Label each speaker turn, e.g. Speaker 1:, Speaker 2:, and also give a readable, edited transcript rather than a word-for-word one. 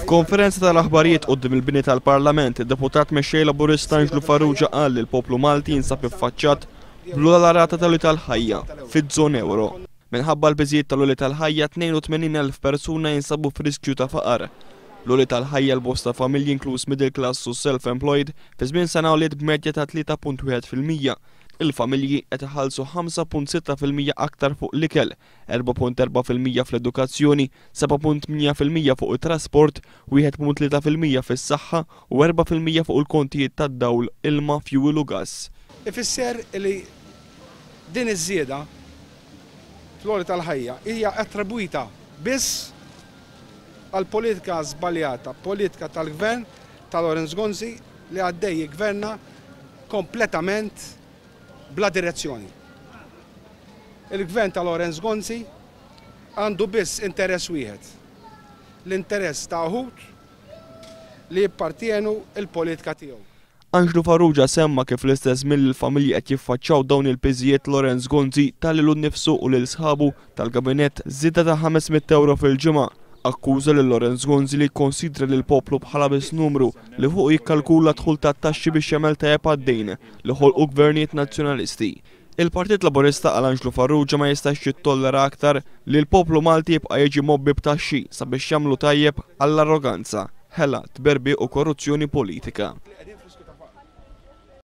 Speaker 1: Konferenza tal-aħbarijiet quddiem il-bini tal-Parlament, id-deputat mexxej Laburista Anġlu Farrugia qal li l-poplu Malti jinsab iffaċċjat bl-ugħla rata tal-uli tal-ħajja fiż-żona euro. Minħabba l-biżijiet tal-uli tal-ħajja 82,000 persuna jinsabu f'riskju ta' faqar. L-uli tal-ħajja l-bosta familji inkluż middle class u self-employed fi żmien sena għoliet b'medja ta' 3.1%. Il-familji qed iħallsu 5.6% aktar fuq l-ikel, 4.4% fl-edukazzjoni, 7.8% fuq it-trasport, 1.3% fis-saħħa u 4% fuq il-kontijiet tad-dawl, ilma, fjuwil u gass.
Speaker 2: Ifisser li din iż-żieda fl-għoli tal-ħajja hija attribwita biss għal politika żbaljata, politika tal-gvern ta' Lorenz Gonzi li għaddej gverna kompletament bla direzzjoni. Il-gvern ta' Lorenz Gonzi għandu biss interess wieħed. L-interess ta' uħud li jippartienu il-politika tiegħu.
Speaker 1: Anġlu Farrugia semma kif l-istess mill-familji qed jiffaċċjaw dawn il-piżijiet Lorenz Gonzi tal-ilu nnifsu u lil sħabu tal-gabinett żieda ta' 500 euro fil-ġimgħa. Akkuża lil Lorenz Gonzi li jkonsidra lil poplu bħala biss numru li fuq jikkalkula dħul tat-taxxi biex jagħmel tajjeb għad-dejn li ħolqu gvernijiet nazzjonalisti. Il-Partit Laburista qal Anġlu Farrugia ma jistax jittollera aktar li l-poplu Malti jibqa' jiġi mobbi b'taxxi sabiex jagħmlu tajjeb għall-arroganza, ħela, tberbi u korruzzjoni politika.